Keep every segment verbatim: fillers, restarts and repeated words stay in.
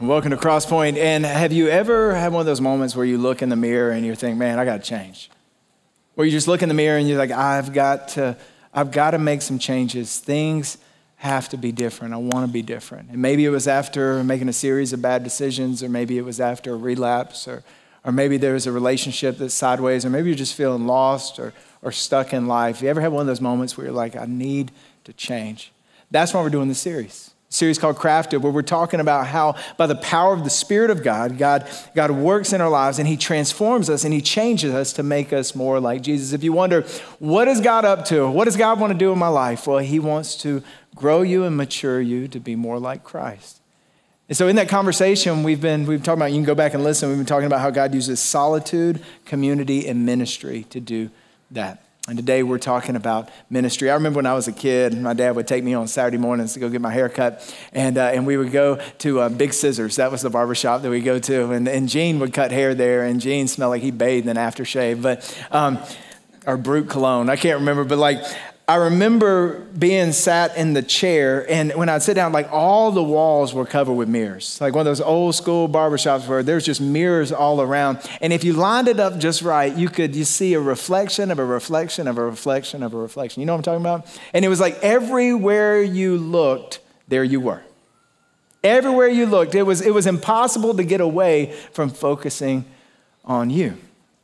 Welcome to CrossPoint. And have you ever had one of those moments where you look in the mirror and you think, man, I got to change? Where you just look in the mirror and you're like, I've got to, I've got to make some changes. Things have to be different. I want to be different. And maybe it was after making a series of bad decisions, or maybe it was after a relapse, or or maybe there was a relationship that's sideways, or maybe you're just feeling lost or or stuck in life. You ever had one of those moments where you're like, I need to change? That's why we're doing this series. A series called Crafted, where we're talking about how by the power of the Spirit of God, God, God works in our lives and he transforms us and he changes us to make us more like Jesus. If you wonder, what is God up to? What does God want to do in my life? Well, he wants to grow you and mature you to be more like Christ. And so in that conversation, we've been, we've been talking about, you can go back and listen, we've been talking about how God uses solitude, community, and ministry to do that. And today we're talking about ministry. I remember when I was a kid, my dad would take me on Saturday mornings to go get my hair cut. And, uh, and we would go to uh, Big Scissors. That was the barbershop that we go to. And, and Gene would cut hair there. And Gene smelled like he bathed in aftershave. But, um, or Brute cologne. I can't remember. But like, I remember being sat in the chair, and when I'd sit down, like all the walls were covered with mirrors. Like one of those old school barbershops where there's just mirrors all around. And if you lined it up just right, you could you see a reflection of a reflection of a reflection of a reflection. You know what I'm talking about? And it was like everywhere you looked, there you were. Everywhere you looked, it was, it was impossible to get away from focusing on you.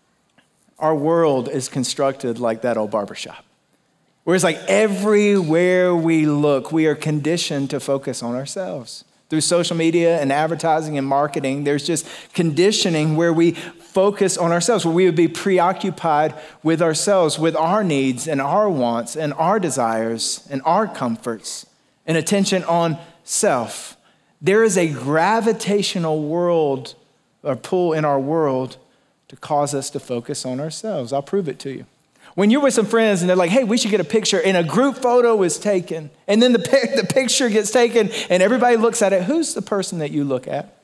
Our world is constructed like that old barbershop. Whereas like everywhere we look, we are conditioned to focus on ourselves. Through social media and advertising and marketing, there's just conditioning where we focus on ourselves, where we would be preoccupied with ourselves, with our needs and our wants and our desires and our comforts, and attention on self. There is a gravitational world or pull in our world to cause us to focus on ourselves. I'll prove it to you. When you're with some friends and they're like, hey, we should get a picture, and a group photo is taken, and then the, the picture gets taken and everybody looks at it, who's the person that you look at?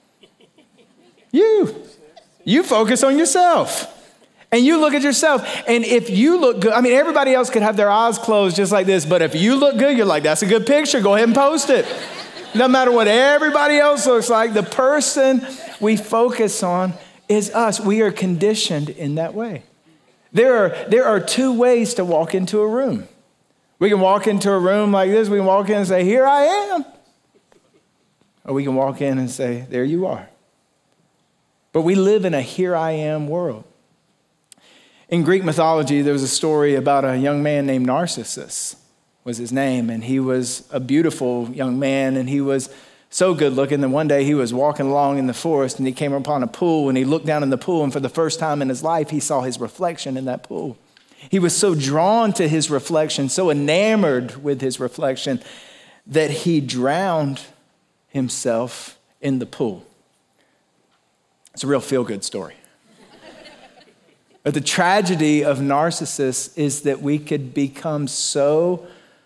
You. You focus on yourself. And you look at yourself. And if you look good, I mean, everybody else could have their eyes closed just like this, but if you look good, you're like, that's a good picture. Go ahead and post it. No matter what everybody else looks like, the person we focus on is us. We are conditioned in that way. There are, there are two ways to walk into a room. We can walk into a room like this. We can walk in and say, here I am. Or we can walk in and say, there you are. But we live in a here I am world. In Greek mythology, there was a story about a young man named Narcissus was his name. And he was a beautiful young man, and he was so good looking that one day he was walking along in the forest and he came upon a pool, and he looked down in the pool, and for the first time in his life, he saw his reflection in that pool. He was so drawn to his reflection, so enamored with his reflection, that he drowned himself in the pool. It's a real feel-good story. But the tragedy of Narcissus is that we could become so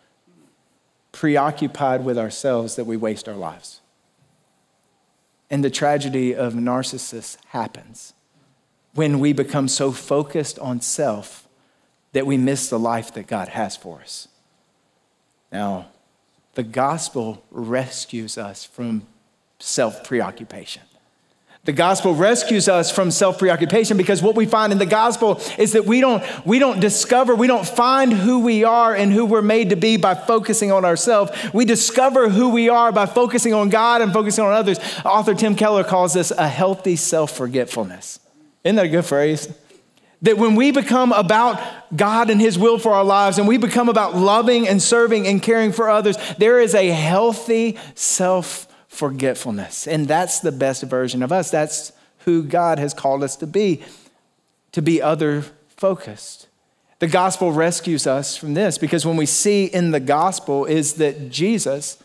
preoccupied with ourselves that we waste our lives. And the tragedy of Narcissus happens when we become so focused on self that we miss the life that God has for us. Now, the gospel rescues us from self-preoccupation. The gospel rescues us from self-preoccupation, because what we find in the gospel is that we don't, we don't discover, we don't find who we are and who we're made to be by focusing on ourselves. We discover who we are by focusing on God and focusing on others. Author Tim Keller calls this a healthy self-forgetfulness. Isn't that a good phrase? That when we become about God and his will for our lives, and we become about loving and serving and caring for others, there is a healthy self-forgetfulness. Forgetfulness. And that's the best version of us. That's who God has called us to be, to be other focused. The gospel rescues us from this, because when we see in the gospel is that Jesus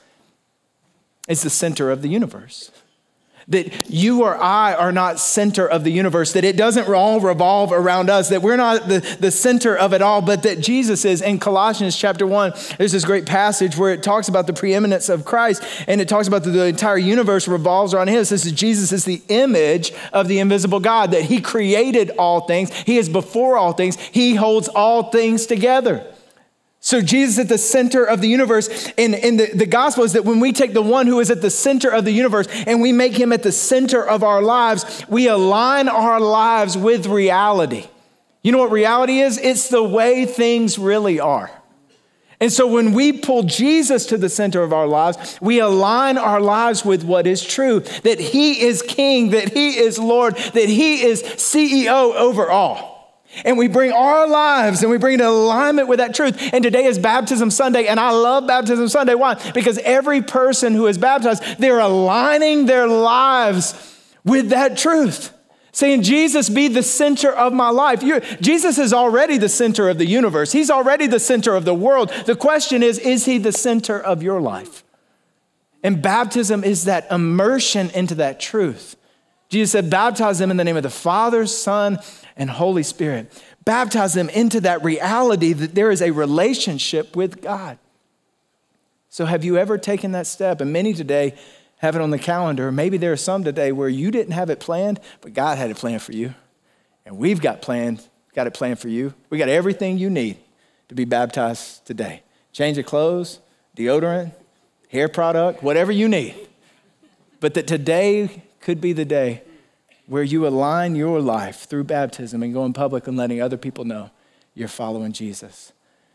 is the center of the universe. That you or I are not center of the universe, that it doesn't all revolve around us, that we're not the, the center of it all, but that Jesus is. In Colossians chapter one, there's this great passage where it talks about the preeminence of Christ, and it talks about the, the entire universe revolves around him. This is Jesus is the image of the invisible God, that he created all things. He is before all things. He holds all things together. So Jesus at the center of the universe. And, and the, the gospel is that when we take the one who is at the center of the universe and we make him at the center of our lives, we align our lives with reality. You know what reality is? It's the way things really are. And so when we pull Jesus to the center of our lives, we align our lives with what is true, that he is king, that he is Lord, that he is C E O over all. And we bring our lives and we bring it in alignment with that truth. And today is Baptism Sunday, and I love Baptism Sunday. Why? Because every person who is baptized, they're aligning their lives with that truth. Saying, Jesus, be the center of my life. You're, Jesus is already the center of the universe. He's already the center of the world. The question is, is he the center of your life? And baptism is that immersion into that truth. Jesus said, baptize them in the name of the Father, Son, and Holy Spirit. Baptize them into that reality that there is a relationship with God. So have you ever taken that step? And many today have it on the calendar. Maybe there are some today where you didn't have it planned, but God had it planned for you. And we've got planned, got it planned for you. We got everything you need to be baptized today. Change of clothes, deodorant, hair product, whatever you need. But that today could be the day where you align your life through baptism and going public and letting other people know you're following Jesus.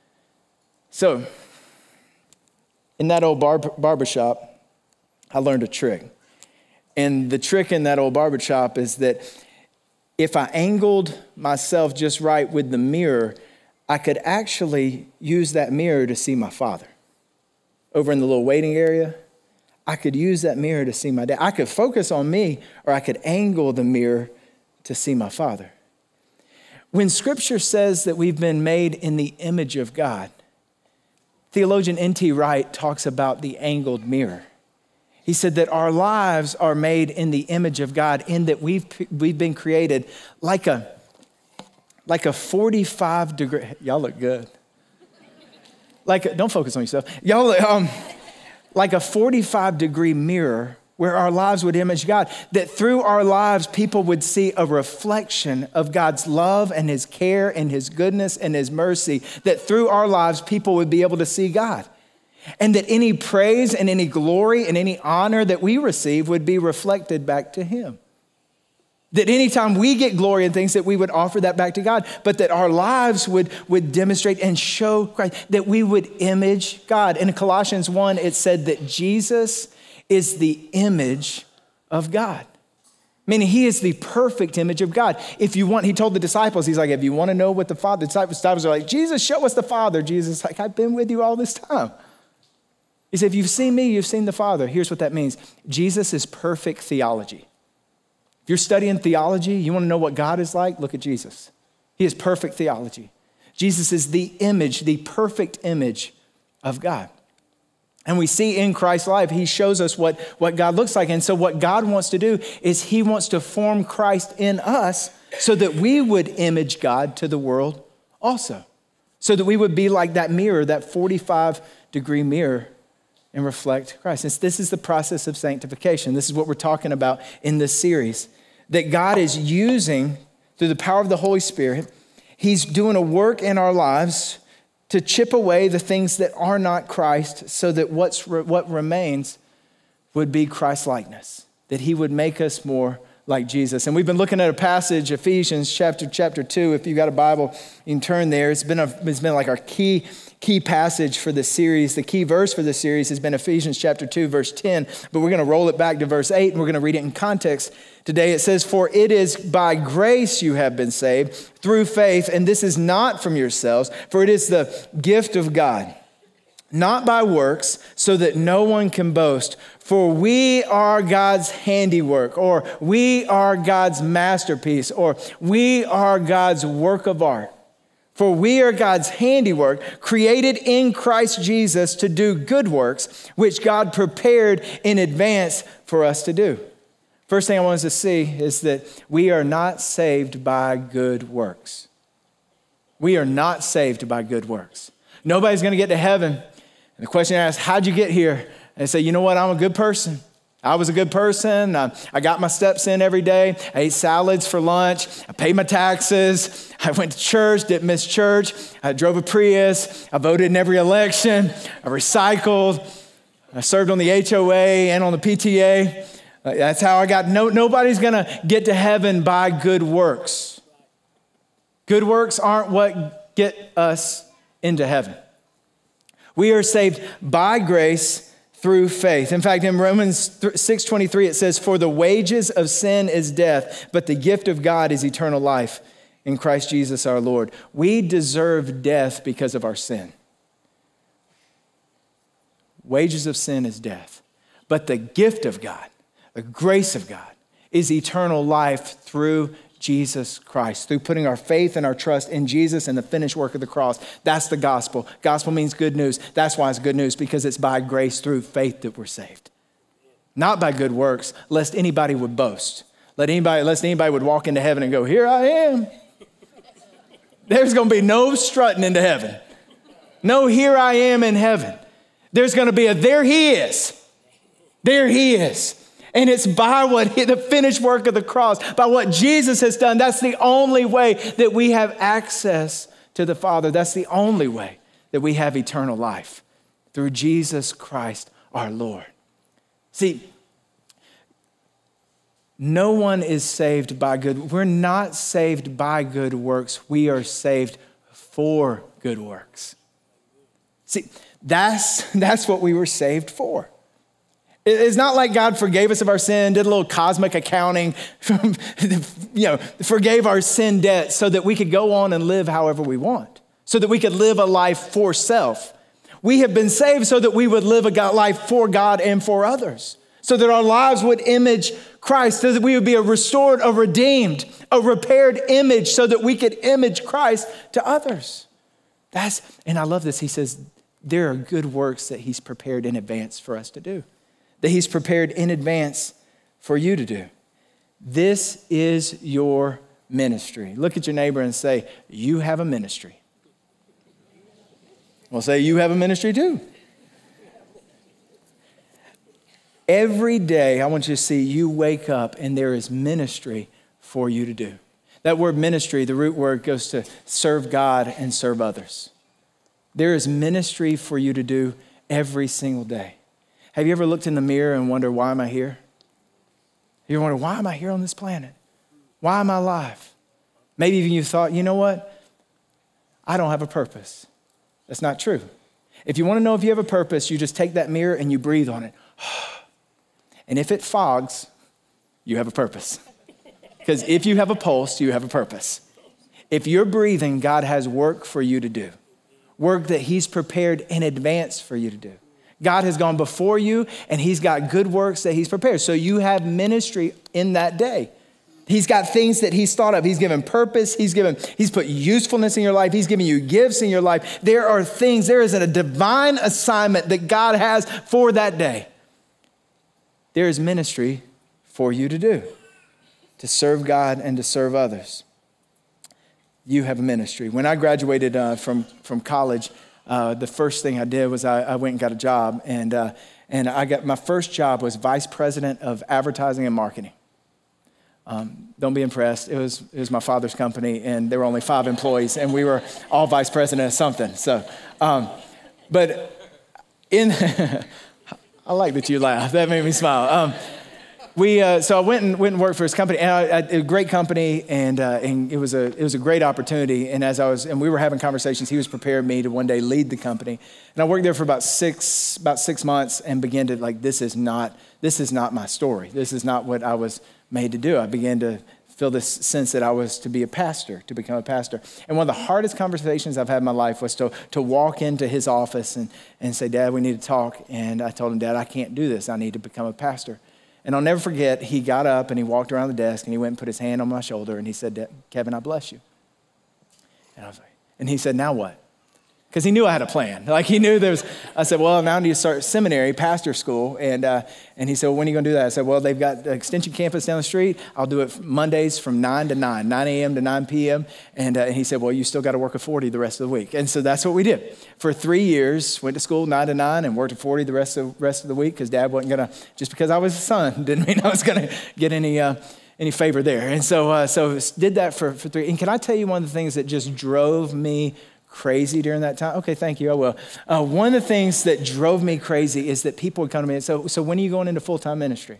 So, in that old bar- barbershop, I learned a trick. And the trick in that old barbershop is that if I angled myself just right with the mirror, I could actually use that mirror to see my father. Over in the little waiting area, I could use that mirror to see my dad. I could focus on me, or I could angle the mirror to see my father. When scripture says that we've been made in the image of God, theologian N T Wright talks about the angled mirror. He said that our lives are made in the image of God, in that we've, we've been created like a, like a forty-five degree, y'all look good. Like, a, don't focus on yourself. Y'all, um, like a forty-five degree mirror where our lives would image God, that through our lives, people would see a reflection of God's love and his care and his goodness and his mercy, that through our lives, people would be able to see God. And that any praise and any glory and any honor that we receive would be reflected back to him. That anytime we get glory and things, that we would offer that back to God, but that our lives would, would demonstrate and show Christ, that we would image God. In Colossians one, it said that Jesus is the image of God. Meaning he is the perfect image of God. If you want, he told the disciples, he's like, if you want to know what the Father, the disciples are like, Jesus, show us the Father. Jesus is like, I've been with you all this time. He said, if you've seen me, you've seen the Father. Here's what that means. Jesus is perfect theology. If you're studying theology, you want to know what God is like, look at Jesus. He is perfect theology. Jesus is the image, the perfect image of God. And we see in Christ's life, he shows us what, what God looks like. And so what God wants to do is he wants to form Christ in us so that we would image God to the world also. So that we would be like that mirror, that forty-five degree mirror, and reflect Christ. And this is the process of sanctification. This is what we're talking about in this series. That God is using, through the power of the Holy Spirit, he's doing a work in our lives to chip away the things that are not Christ, so that what's what remains would be Christ-likeness, that he would make us more like Jesus. And we've been looking at a passage, Ephesians chapter chapter two. If you've got a Bible, you can turn there. It's been a, it's been like our key key passage for the series. The key verse for the series has been Ephesians chapter two, verse ten. But we're going to roll it back to verse eight, and we're going to read it in context today. It says, "For it is by grace you have been saved through faith, and this is not from yourselves, for it is the gift of God, not by works, so that no one can boast. For we are God's handiwork," or "we are God's masterpiece," or "we are God's work of art. For we are God's handiwork, created in Christ Jesus to do good works, which God prepared in advance for us to do." First thing I want us to see is that we are not saved by good works. We are not saved by good works. Nobody's going to get to heaven. And the question asks, how'd you get here? And they say, you know what? I'm a good person. I was a good person. I, I got my steps in every day. I ate salads for lunch. I paid my taxes. I went to church, didn't miss church. I drove a Prius. I voted in every election. I recycled. I served on the H O A and on the P T A. Uh, that's how I got, no, nobody's going to get to heaven by good works. Good works aren't what get us into heaven. We are saved by grace through faith. In fact, in Romans six twenty-three, it says, for the wages of sin is death, but the gift of God is eternal life in Christ Jesus our Lord. We deserve death because of our sin. Wages of sin is death, but the gift of God, the grace of God, is eternal life through Jesus Christ, through putting our faith and our trust in Jesus and the finished work of the cross. That's the gospel. Gospel means good news. That's why it's good news, because it's by grace through faith that we're saved. Not by good works, lest anybody would boast. Let anybody, lest anybody would walk into heaven and go, here I am. There's going to be no strutting into heaven. No, here I am in heaven. There's going to be a there he is. There he is. And it's by what the finished work of the cross, by what Jesus has done. That's the only way that we have access to the Father. That's the only way that we have eternal life, through Jesus Christ our Lord. See, no one is saved by good. We're not saved by good works. We are saved for good works. See, that's, that's what we were saved for. It's not like God forgave us of our sin, did a little cosmic accounting, you know, forgave our sin debt so that we could go on and live however we want, so that we could live a life for self. We have been saved so that we would live a life for God and for others, so that our lives would image Christ, so that we would be a restored, a redeemed, a repaired image, so that we could image Christ to others. That's, and I love this. He says, there are good works that he's prepared in advance for us to do, that he's prepared in advance for you to do. This is your ministry. Look at your neighbor and say, you have a ministry. Well, say, you have a ministry too. Every day, I want you to see you wake up and there is ministry for you to do. That word ministry, the root word, goes to serve God and serve others. There is ministry for you to do every single day. Have you ever looked in the mirror and wondered, why am I here? You wonder, why am I here on this planet? Why am I alive? Maybe even you thought, you know what? I don't have a purpose. That's not true. If you want to know if you have a purpose, you just take that mirror and you breathe on it. And if it fogs, you have a purpose. Because if you have a pulse, you have a purpose. If you're breathing, God has work for you to do. Work that he's prepared in advance for you to do. God has gone before you and he's got good works that he's prepared. So you have ministry in that day. He's got things that he's thought of. He's given purpose. He's given, he's put usefulness in your life. He's given you gifts in your life. There are things, there is a divine assignment that God has for that day. There is ministry for you to do, to serve God and to serve others. You have a ministry. When I graduated uh, from, from college, uh, the first thing I did was I, I went and got a job. And, uh, and I got, my first job was vice president of advertising and marketing. Um, don't be impressed. It was, it was my father's company, and there were only five employees, and we were all vice president of something. So, um, but in, I like that you laugh. That made me smile. Um, we, uh, so I went and went and worked for his company, and I, I, a great company, and uh, and it was a it was a great opportunity. And as I was, and we were having conversations, he was preparing me to one day lead the company. And I worked there for about six about six months, and began to like, this is not this is not my story. This is not what I was made to do. I began to feel this sense that I was to be a pastor, to become a pastor. And one of the hardest conversations I've had in my life was to, to walk into his office and, and say, Dad, we need to talk. And I told him, Dad, I can't do this. I need to become a pastor. And I'll never forget, he got up and he walked around the desk and he went and put his hand on my shoulder and he said, Kevin, I bless you. And I was like, and he said, now what? because he knew I had a plan. Like he knew there was, I said, well, now I need to start seminary, pastor school. And uh, and he said, well, when are you going to do that? I said, well, they've got the extension campus down the street. I'll do it Mondays from nine to nine, nine a.m. to nine p.m. And, uh, and he said, well, you still got to work a forty the rest of the week. And so that's what we did. For three years, went to school nine to nine and worked a forty the rest of, rest of the week because Dad wasn't going to, just because I was his son, didn't mean I was going to get any uh, any favor there. And so uh, so did that for, for three. And can I tell you one of the things that just drove me crazy during that time? Okay, thank you, I will. Uh, one of the things that drove me crazy is that people would come to me and say, so, so when are you going into full-time ministry?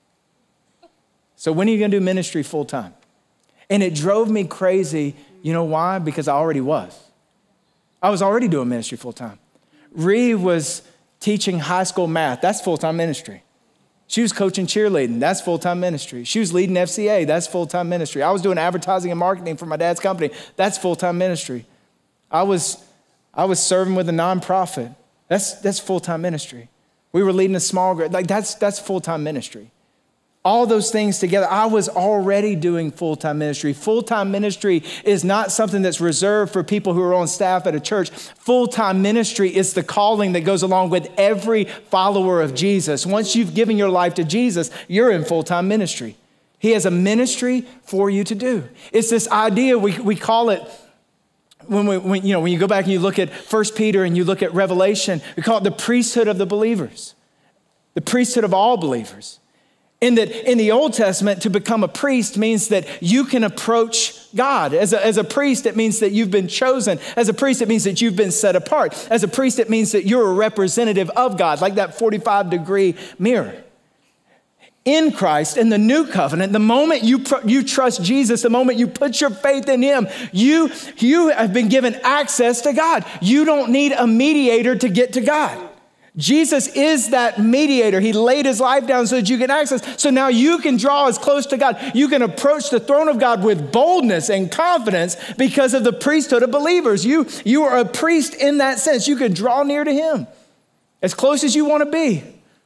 So when are you going to do ministry full-time? And it drove me crazy. You know why? Because I already was. I was already doing ministry full-time. Ree was teaching high school math. That's full-time ministry. She was coaching cheerleading. That's full-time ministry. She was leading F C A. That's full-time ministry. I was doing advertising and marketing for my dad's company. That's full-time ministry. I was, I was serving with a nonprofit. That's, that's full-time ministry. We were leading a small group. Like that's, that's full-time ministry. All those things together, I was already doing full-time ministry. Full-time ministry is not something that's reserved for people who are on staff at a church. Full-time ministry is the calling that goes along with every follower of Jesus. Once you've given your life to Jesus, you're in full-time ministry. He has a ministry for you to do. It's this idea, we, we call it, When, we, when, you know, when you go back and you look at First Peter and you look at Revelation, we call it the priesthood of the believers, the priesthood of all believers. In that, in the Old Testament, to become a priest means that you can approach God. As a, as a priest, it means that you've been chosen. As a priest, it means that you've been set apart. As a priest, it means that you're a representative of God, like that forty-five degree mirror. In Christ, in the new covenant, the moment you pr- you trust Jesus, the moment you put your faith in him, you, you have been given access to God. You don't need a mediator to get to God. Jesus is that mediator. He laid his life down so that you can access. So now you can draw as close to God. You can approach the throne of God with boldness and confidence because of the priesthood of believers. You, you are a priest in that sense. You can draw near to him as close as you want to be.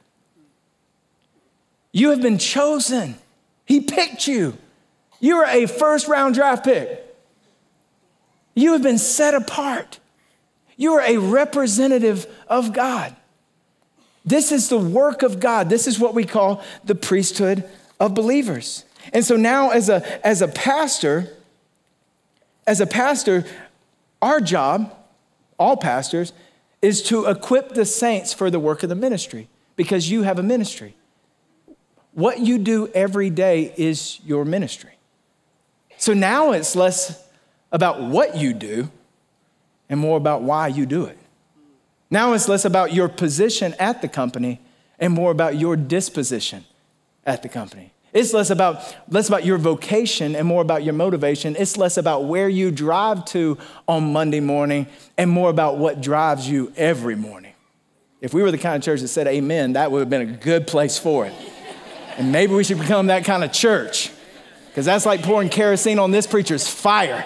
You have been chosen. He picked you. You are a first round draft pick. You have been set apart. You are a representative of God. This is the work of God. This is what we call the priesthood of believers. And so now as a, as a pastor, as a pastor, our job, all pastors, is to equip the saints for the work of the ministry because you have a ministry. What you do every day is your ministry. So now it's less about what you do and more about why you do it. Now it's less about your position at the company and more about your disposition at the company. It's less about, less about your vocation and more about your motivation. It's less about where you drive to on Monday morning and more about what drives you every morning. If we were the kind of church that said amen, that would have been a good place for it. And maybe we should become that kind of church because that's like pouring kerosene on this preacher's fire.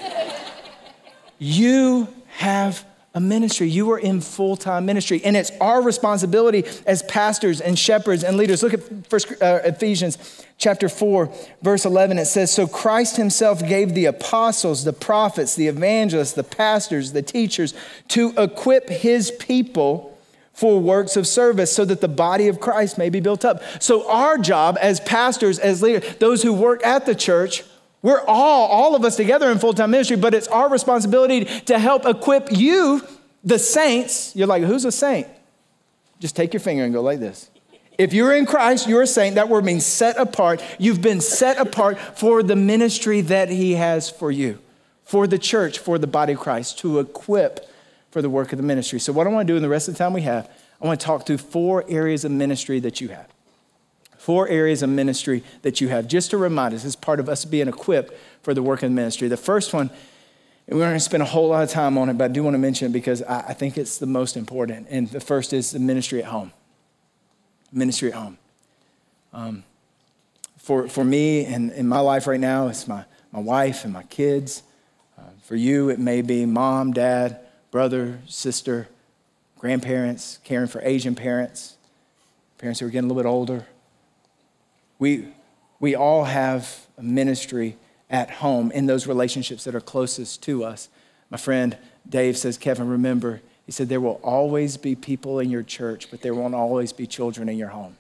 You have a ministry. You are in full-time ministry. And it's our responsibility as pastors and shepherds and leaders. Look at First uh, Ephesians chapter four, verse eleven. It says, so Christ himself gave the apostles, the prophets, the evangelists, the pastors, the teachers to equip his people for works of service so that the body of Christ may be built up. So our job as pastors, as leaders, those who work at the church, we're all, all of us together in full-time ministry, but it's our responsibility to help equip you, the saints. You're like, who's a saint? Just take your finger and go like this. If you're in Christ, you're a saint. That word means set apart. You've been set apart for the ministry that he has for you, for the church, for the body of Christ, to equip for the work of the ministry. So what I want to do in the rest of the time we have, I want to talk through four areas of ministry that you have. Four areas of ministry that you have, just to remind us, as part of us being equipped for the work of the ministry. The first one, and we're not going to spend a whole lot of time on it, but I do want to mention it because I, I think it's the most important. And the first is the ministry at home. Ministry at home. Um, for, for me and in my life right now, it's my, my wife and my kids. Uh, for you, it may be mom, dad, brother, sister, grandparents, caring for Asian parents, parents who are getting a little bit older. We, we all have a ministry at home in those relationships that are closest to us. My friend Dave says, Kevin, remember, he said, there will always be people in your church, but there won't always be children in your home.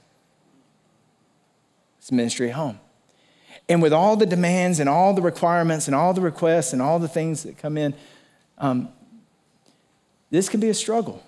It's ministry at home. And with all the demands and all the requirements and all the requests and all the things that come in, um, this can be a struggle.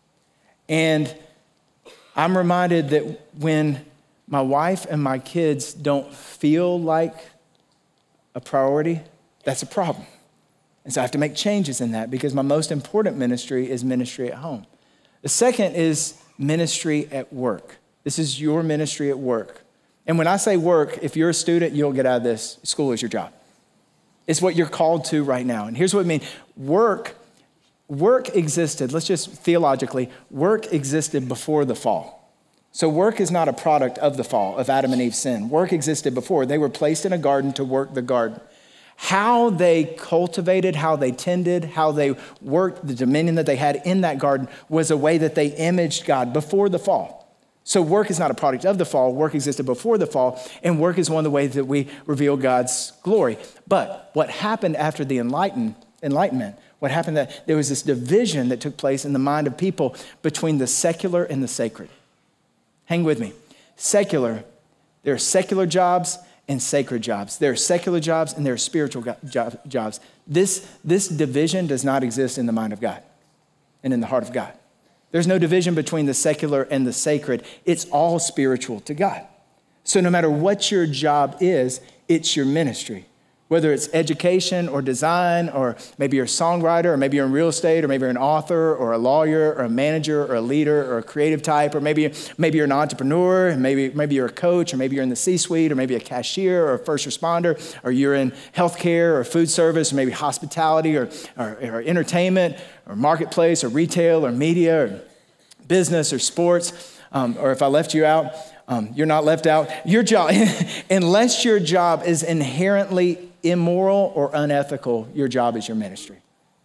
And I'm reminded that when my wife and my kids don't feel like a priority, that's a problem. And so I have to make changes in that because my most important ministry is ministry at home. The second is ministry at work. This is your ministry at work. And when I say work, if you're a student, you'll get out of this. School is your job. It's what you're called to right now. And here's what I mean. Work, work existed, let's just theologically, work existed before the fall. So work is not a product of the fall, of Adam and Eve's sin. Work existed before. They were placed in a garden to work the garden. How they cultivated, how they tended, how they worked, the dominion that they had in that garden was a way that they imaged God before the fall. So work is not a product of the fall. Work existed before the fall, and work is one of the ways that we reveal God's glory. But what happened after the enlighten, Enlightenment, what happened that there was this division that took place in the mind of people between the secular and the sacred. Hang with me. Secular, there are secular jobs and sacred jobs. There are secular jobs and there are spiritual go- jobs. This, this division does not exist in the mind of God and in the heart of God. There's no division between the secular and the sacred. It's all spiritual to God. So no matter what your job is, it's your ministry. Whether it's education or design, or maybe you're a songwriter, or maybe you're in real estate, or maybe you're an author, or a lawyer, or a manager, or a leader, or a creative type, or maybe, maybe you're an entrepreneur, and maybe, maybe you're a coach, or maybe you're in the C-suite, or maybe a cashier, or a first responder, or you're in healthcare, or food service, or maybe hospitality, or, or, or entertainment, or marketplace, or retail, or media, or business, or sports, um, or if I left you out, um, you're not left out. Your job, unless your job is inherently immoral or unethical, your job is your ministry.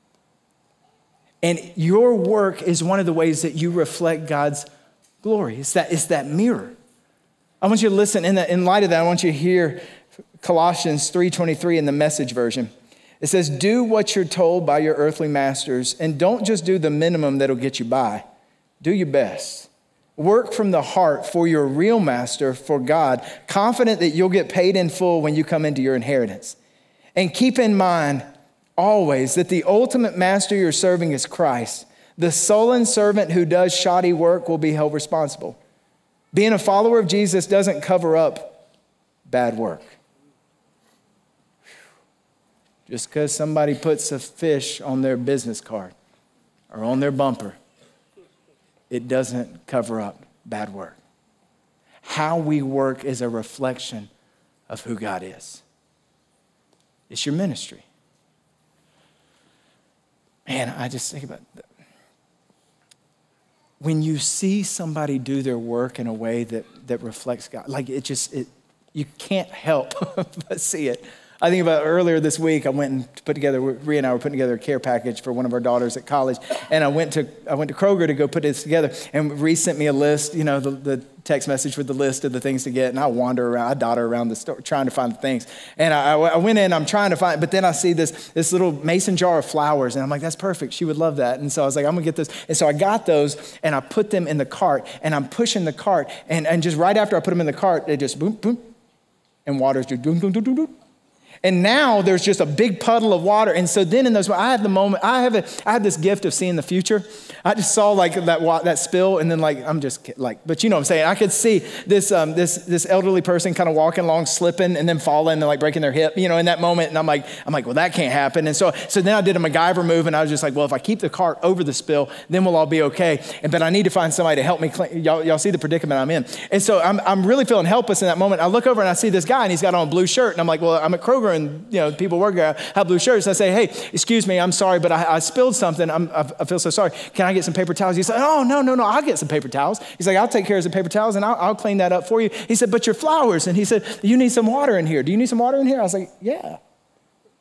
And your work is one of the ways that you reflect God's glory. It's that, it's that mirror. I want you to listen, in, the, in light of that, I want you to hear Colossians three twenty-three in the Message version. It says, do what you're told by your earthly masters, and don't just do the minimum that'll get you by. Do your best. Work from the heart for your real master, for God, confident that you'll get paid in full when you come into your inheritance. And keep in mind always that the ultimate master you're serving is Christ. The sullen servant who does shoddy work will be held responsible. Being a follower of Jesus doesn't cover up bad work. Just because somebody puts a fish on their business card or on their bumper, it doesn't cover up bad work. How we work is a reflection of who God is. It's your ministry. Man, I just think about that. When you see somebody do their work in a way that, that reflects God, like it just, it, you can't help but see it. I think about earlier this week, I went and put together, Rhea and I were putting together a care package for one of our daughters at college. And I went to I went to Kroger to go put this together. And Rhea sent me a list, you know, the, the text message with the list of the things to get. And I wander around, I dodder around the store trying to find the things. And I, I went in, I'm trying to find, but then I see this, this little mason jar of flowers. And I'm like, that's perfect. She would love that. And so I was like, I'm gonna get this. And so I got those and I put them in the cart. And I'm pushing the cart. And, and just right after I put them in the cart, they just boom, boom. And water's just boom, boom, boom, boom, boom. And now there's just a big puddle of water. And so then in those, I have the moment, I have a, I have this gift of seeing the future. I just saw like that that spill, and then like, I'm just like, but you know what I'm saying? I could see this um, this this elderly person kind of walking along, slipping, and then falling and like breaking their hip, you know, in that moment. And I'm like, I'm like, well, that can't happen. And so so then I did a MacGyver move, and I was just like, well, if I keep the cart over the spill, then we'll all be okay. And but I need to find somebody to help me clean. Y'all, y'all see the predicament I'm in. And so I'm I'm really feeling helpless in that moment. I look over and I see this guy, and he's got on a blue shirt, and I'm like, well, I'm at Kroger, and you know, people work there have blue shirts. I say, hey, excuse me, I'm sorry, but I, I spilled something. I'm, I, I feel so sorry. Can I get some paper towels? He said, oh, no, no, no, I'll get some paper towels. He's like, I'll take care of some paper towels, and I'll, I'll clean that up for you. He said, but your flowers. And he said, you need some water in here. Do you need some water in here? I was like, yeah.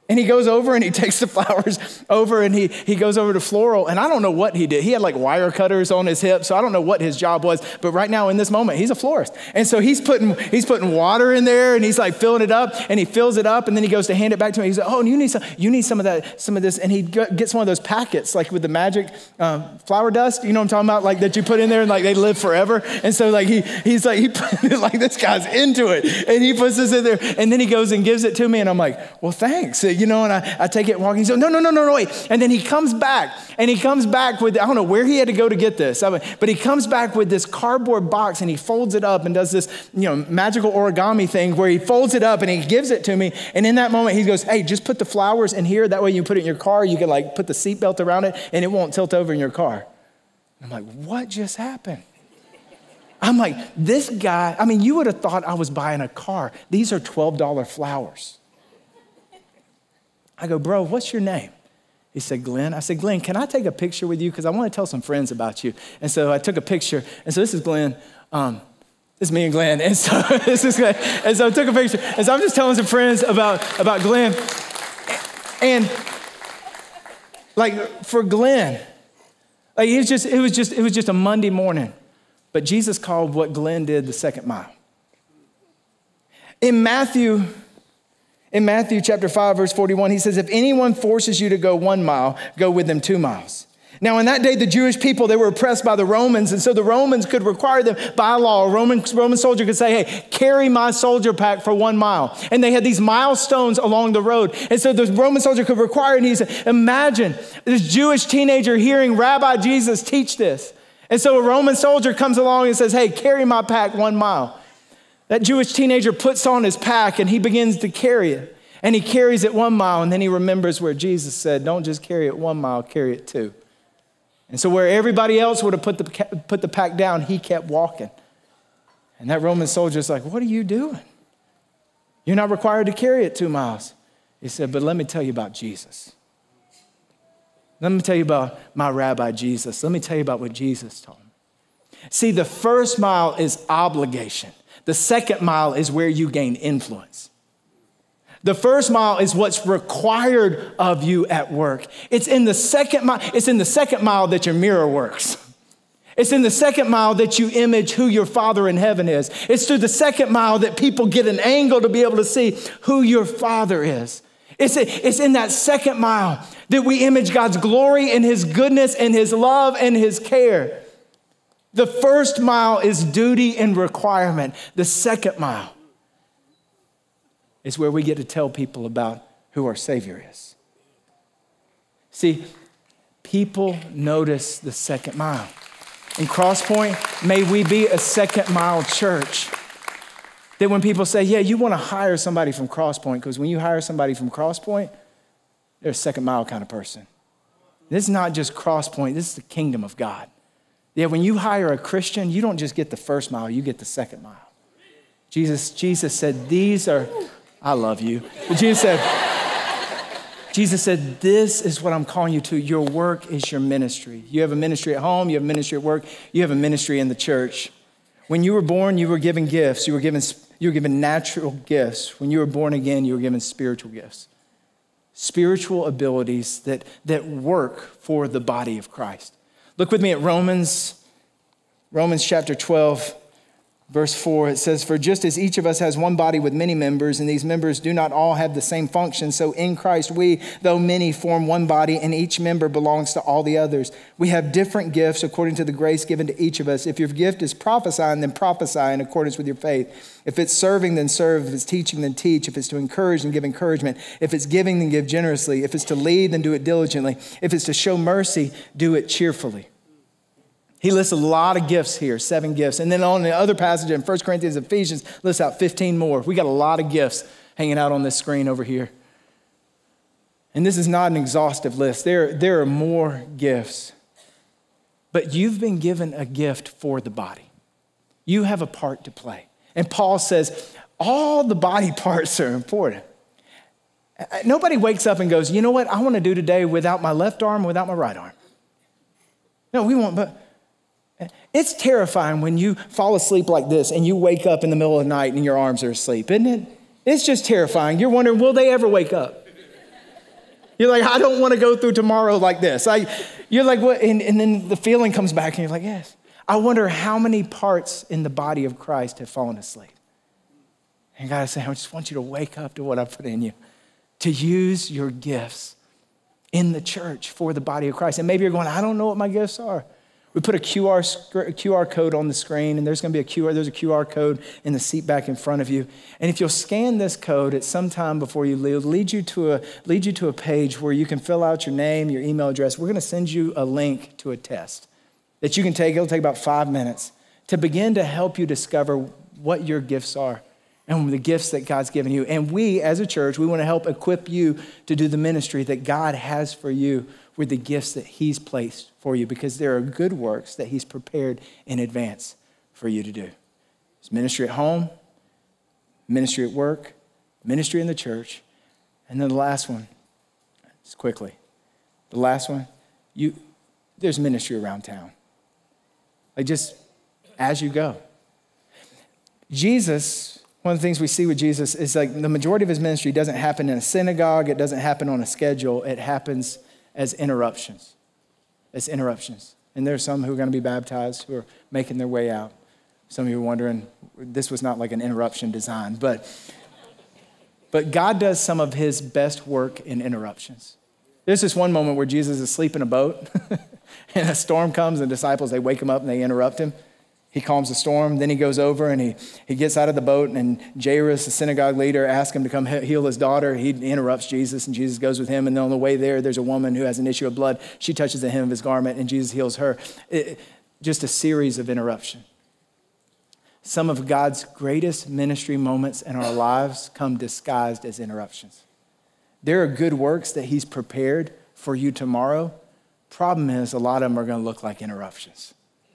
And he goes over and he takes the flowers over and he, he goes over to floral. And I don't know what he did. He had like wire cutters on his hip. So I don't know what his job was. But right now in this moment, he's a florist. And so he's putting he's putting water in there and he's like filling it up and he fills it up. And then he goes to hand it back to me. He's like, oh, you need some, you need some of that, some of this. And he gets one of those packets like with the magic um, flower dust. You know what I'm talking about? Like that you put in there and like they live forever. And so like he he's like, he put it like this guy's into it. And he puts this in there. And then he goes and gives it to me. And I'm like, well, thanks. You know, and I, I take it walking. He's like, no, no, no, no, no, wait. And then he comes back, and he comes back with, I don't know where he had to go to get this, but he comes back with this cardboard box, and he folds it up and does this, you know, magical origami thing where he folds it up, and he gives it to me. And in that moment, he goes, hey, just put the flowers in here. That way you put it in your car. You can, like, put the seatbelt around it, and it won't tilt over in your car. I'm like, what just happened? I'm like, this guy, I mean, you would have thought I was buying a car. These are twelve dollar flowers. I go, bro, what's your name? He said, Glenn. I said, Glenn, can I take a picture with you? Because I want to tell some friends about you. And so I took a picture. And so this is Glenn. Um, this is me and Glenn. And so this is Glenn. And so I took a picture. And so I'm just telling some friends about, about Glenn. And like for Glenn, like it was just, it was just, it was just a Monday morning. But Jesus called what Glenn did the second mile. In Matthew In Matthew chapter five, verse forty-one, he says, if anyone forces you to go one mile, go with them two miles. Now, in that day, the Jewish people, they were oppressed by the Romans. And so the Romans could require them by law. A Roman, Roman soldier could say, hey, carry my soldier pack for one mile. And they had these milestones along the road. And so the Roman soldier could require it. And he said, imagine this Jewish teenager hearing Rabbi Jesus teach this. And so a Roman soldier comes along and says, hey, carry my pack one mile. That Jewish teenager puts on his pack and he begins to carry it. And he carries it one mile, and then he remembers where Jesus said, don't just carry it one mile, carry it two. And so where everybody else would have put the, put the pack down, he kept walking. And that Roman soldier's like, what are you doing? You're not required to carry it two miles. He said, but let me tell you about Jesus. Let me tell you about my rabbi Jesus. Let me tell you about what Jesus taught him. See, the first mile is obligation. The second mile is where you gain influence. The first mile is what's required of you at work. It's in the second mile, it's in the second mile that your mirror works. It's in the second mile that you image who your Father in heaven is. It's through the second mile that people get an angle to be able to see who your Father is. It's, it's in that second mile that we image God's glory and his goodness and his love and his care. The first mile is duty and requirement. The second mile is where we get to tell people about who our Savior is. See, people notice the second mile. In CrossPoint, may we be a second mile church. That when people say, yeah, you want to hire somebody from CrossPoint, because when you hire somebody from CrossPoint, they're a second mile kind of person. This is not just CrossPoint, this is the kingdom of God. Yeah, when you hire a Christian, you don't just get the first mile, you get the second mile. Jesus, Jesus said, these are, I love you. But Jesus said, Jesus said, this is what I'm calling you to. Your work is your ministry. You have a ministry at home, you have a ministry at work, you have a ministry in the church. When you were born, you were given gifts. You were given, you were given natural gifts. When you were born again, you were given spiritual gifts. Spiritual abilities that, that work for the body of Christ. Look with me at Romans, Romans chapter twelve, verse four. It says, for just as each of us has one body with many members, and these members do not all have the same function, so in Christ we, though many, form one body, and each member belongs to all the others. We have different gifts according to the grace given to each of us. If your gift is prophesying, then prophesy in accordance with your faith. If it's serving, then serve. If it's teaching, then teach. If it's to encourage, then give encouragement. If it's giving, then give generously. If it's to lead, then do it diligently. If it's to show mercy, do it cheerfully. He lists a lot of gifts here, seven gifts. And then on the other passage in First Corinthians, Ephesians, lists out fifteen more. We got a lot of gifts hanging out on this screen over here. And this is not an exhaustive list. There, there are more gifts. But you've been given a gift for the body. You have a part to play. And Paul says, all the body parts are important. Nobody wakes up and goes, you know what I want to do today without my left arm, without my right arm. No, we won't, but it's terrifying when you fall asleep like this and you wake up in the middle of the night and your arms are asleep, isn't it? It's just terrifying. You're wondering, will they ever wake up? You're like, I don't want to go through tomorrow like this. Like, you're like, what? And, and then the feeling comes back and you're like, yes. I wonder how many parts in the body of Christ have fallen asleep. And God is saying, I just want you to wake up to what I put in you, to use your gifts in the church for the body of Christ. And maybe you're going, I don't know what my gifts are. We put a Q R, Q R code on the screen, and there's going to be a Q R, there's a Q R code in the seat back in front of you. And if you'll scan this code at some time before you leave, lead you to a, lead you to a page where you can fill out your name, your email address. We're going to send you a link to a test that you can take. It'll take about five minutes to begin to help you discover what your gifts are and the gifts that God's given you. And we, as a church, we want to help equip you to do the ministry that God has for you with the gifts that he's placed for you, because there are good works that he's prepared in advance for you to do. It's ministry at home, ministry at work, ministry in the church, and then the last one, just quickly, the last one, you there's ministry around town. Like just as you go. Jesus, one of the things we see with Jesus is like the majority of his ministry doesn't happen in a synagogue. It doesn't happen on a schedule. It happens as interruptions, as interruptions. And there are some who are going to be baptized who are making their way out. Some of you are wondering, this was not like an interruption design, but, but God does some of his best work in interruptions. There's this one moment where Jesus is asleep in a boat and a storm comes and the disciples, they wake him up and they interrupt him. He calms the storm. Then he goes over and he, he gets out of the boat, and Jairus, the synagogue leader, asks him to come heal his daughter. He interrupts Jesus, and Jesus goes with him. And then on the way there, there's a woman who has an issue of blood. She touches the hem of his garment, and Jesus heals her. It, just a series of interruptions. Some of God's greatest ministry moments in our lives come disguised as interruptions. There are good works that he's prepared for you tomorrow. Problem is, a lot of them are going to look like interruptions.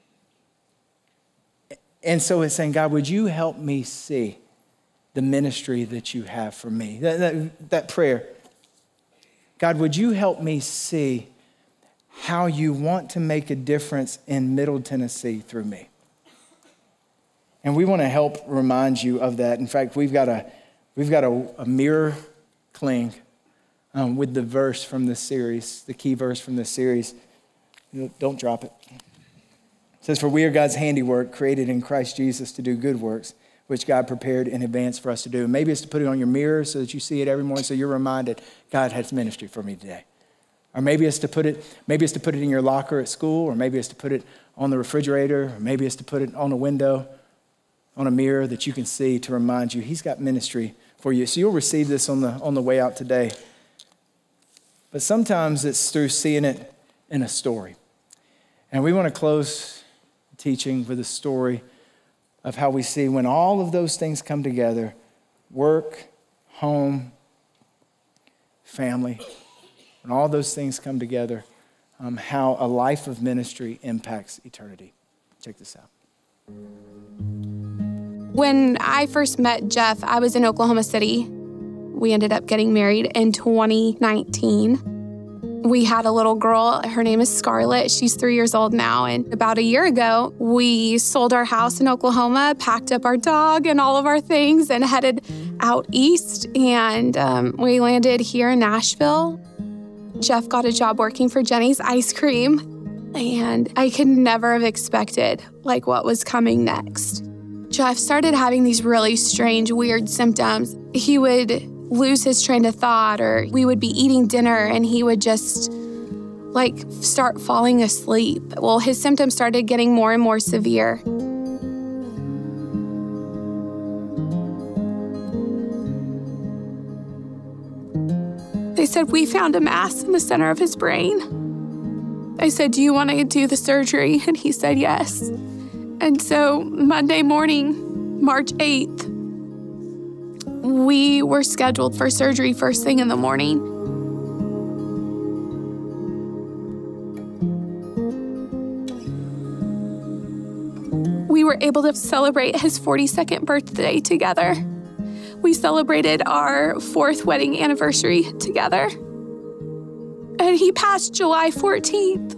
And so it's saying, God, would you help me see the ministry that you have for me? That, that, that prayer. God, would you help me see how you want to make a difference in Middle Tennessee through me? And we want to help remind you of that. In fact, we've got a, we've got a, a mirror cling um, with the verse from this series, the key verse from this series. Don't drop it. It says, for we are God's handiwork, created in Christ Jesus to do good works, which God prepared in advance for us to do. And maybe it's to put it on your mirror so that you see it every morning so you're reminded, God has ministry for me today. Or maybe it's to put it, maybe it's to put it in your locker at school, or maybe it's to put it on the refrigerator, or maybe it's to put it on a window, on a mirror that you can see to remind you he's got ministry for you. So you'll receive this on the, on the way out today. But sometimes it's through seeing it in a story. And we want to close teaching with a story of how we see when all of those things come together, work, home, family, when all those things come together, um, how a life of ministry impacts eternity. Check this out. When I first met Jeff, I was in Oklahoma City. We ended up getting married in twenty nineteen. We had a little girl. Her name is Scarlett. She's three years old now. And about a year ago, we sold our house in Oklahoma, packed up our dog and all of our things, and headed out east. And um, we landed here in Nashville. Jeff got a job working for Jenny's Ice Cream. And I could never have expected like what was coming next. Jeff started having these really strange, weird symptoms. He would lose his train of thought, or we would be eating dinner and he would just like start falling asleep. Well, his symptoms started getting more and more severe. They said, we found a mass in the center of his brain. I said, do you want to do the surgery? And he said, yes. And so Monday morning, March eighth, we were scheduled for surgery first thing in the morning. We were able to celebrate his forty-second birthday together. We celebrated our fourth wedding anniversary together. And he passed July fourteenth.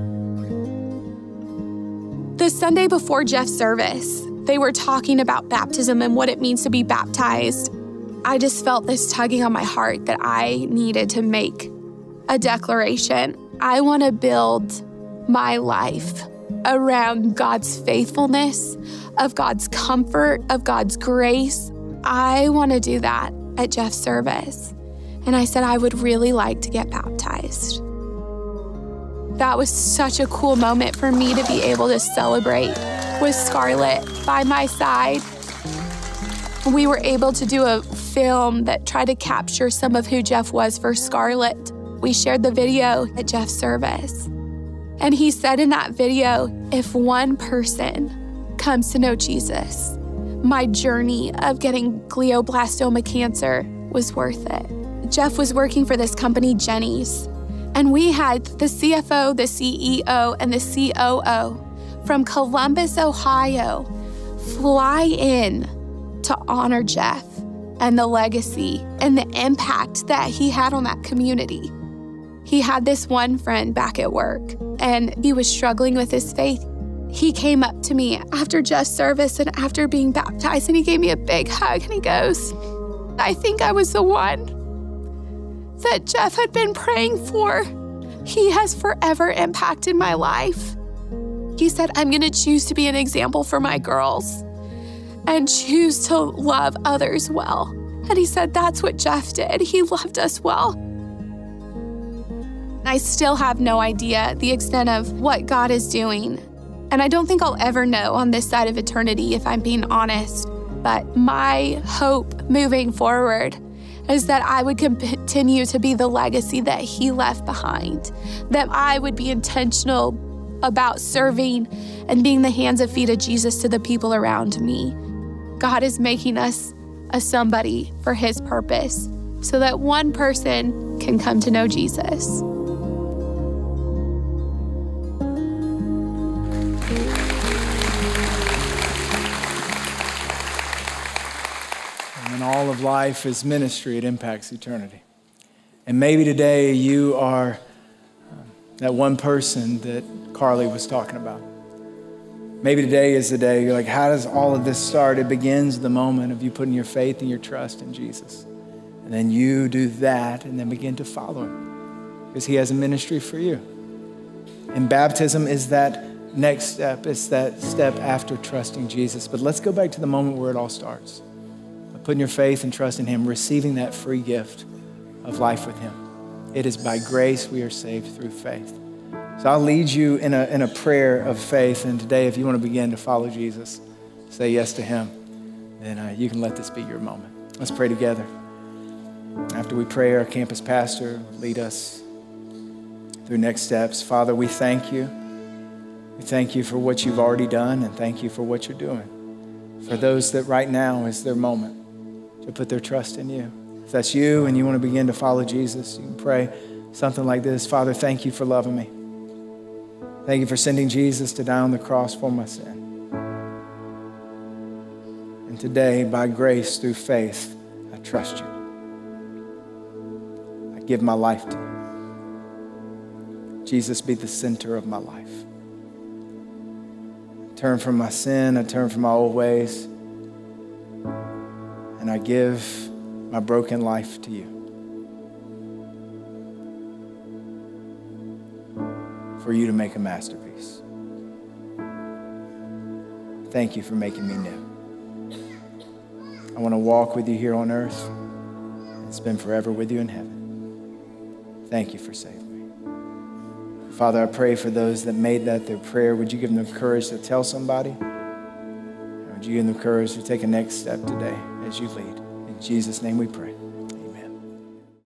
The Sunday before Jeff's service, they were talking about baptism and what it means to be baptized. I just felt this tugging on my heart that I needed to make a declaration. I want to build my life around God's faithfulness, of God's comfort, of God's grace. I want to do that at Jeff's service. And I said, I would really like to get baptized. That was such a cool moment for me to be able to celebrate with Scarlett by my side. We were able to do a film that tried to capture some of who Jeff was for Scarlett. We shared the video at Jeff's service. And he said in that video, if one person comes to know Jesus, my journey of getting glioblastoma cancer was worth it. Jeff was working for this company, Jenny's, and we had the C F O, the C E O, and the C O O from Columbus, Ohio, fly in to honor Jeff and the legacy and the impact that he had on that community. He had this one friend back at work, and he was struggling with his faith. He came up to me after Jeff's service and after being baptized, and he gave me a big hug, and he goes, I think I was the one that Jeff had been praying for. He has forever impacted my life. He said, I'm gonna choose to be an example for my girls and choose to love others well. And he said, that's what Jeff did. He loved us well. I still have no idea the extent of what God is doing. And I don't think I'll ever know on this side of eternity, if I'm being honest. But my hope moving forward is that I would continue to be the legacy that he left behind, that I would be intentional about serving and being the hands and feet of Jesus to the people around me. God is making us a somebody for his purpose so that one person can come to know Jesus. And all of life is ministry, it impacts eternity. And maybe today you are um, that one person that Carly was talking about. Maybe today is the day you're like, how does all of this start? It begins the moment of you putting your faith and your trust in Jesus. And then you do that and then begin to follow him because he has a ministry for you. And baptism is that next step. It's that step after trusting Jesus. But let's go back to the moment where it all starts. Putting your faith and trust in him, receiving that free gift of life with him. It is by grace we are saved through faith. So I'll lead you in a, in a prayer of faith. And today, if you want to begin to follow Jesus, say yes to him, then uh, you can let this be your moment. Let's pray together. After we pray, our campus pastor will lead us through next steps. Father, we thank you. We thank you for what you've already done, and thank you for what you're doing. For those that right now is their moment to put their trust in you. If that's you and you want to begin to follow Jesus, you can pray something like this. Father, thank you for loving me. Thank you for sending Jesus to die on the cross for my sin. And today, by grace, through faith, I trust you. I give my life to you. Jesus, be the center of my life. I turn from my sin, I turn from my old ways, and I give my broken life to you. For you to make a masterpiece. Thank you for making me new. I want to walk with you here on earth and spend forever with you in heaven. Thank you for saving me. Father, I pray for those that made that their prayer. Would you give them the courage to tell somebody? Would you give them the courage to take a next step today as you lead? In Jesus' name we pray.